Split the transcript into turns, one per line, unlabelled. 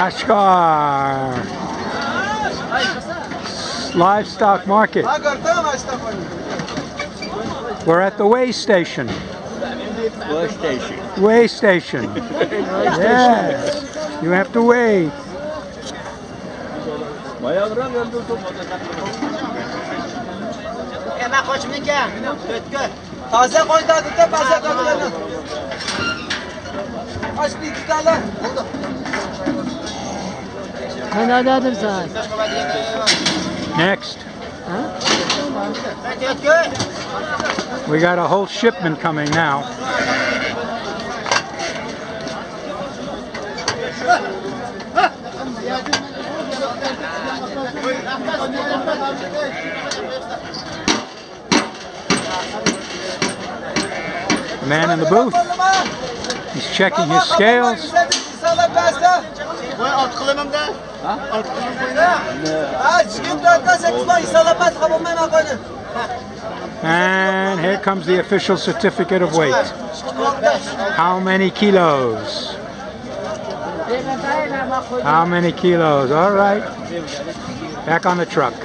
Kashgar Livestock Market. We're at the weigh station. Weigh station. Yes, you have to weigh. Next. We got a whole shipment coming now. The man in the booth, he's checking his scales. And here comes the official certificate of weight. How many kilos? How many kilos? All right. Back on the truck.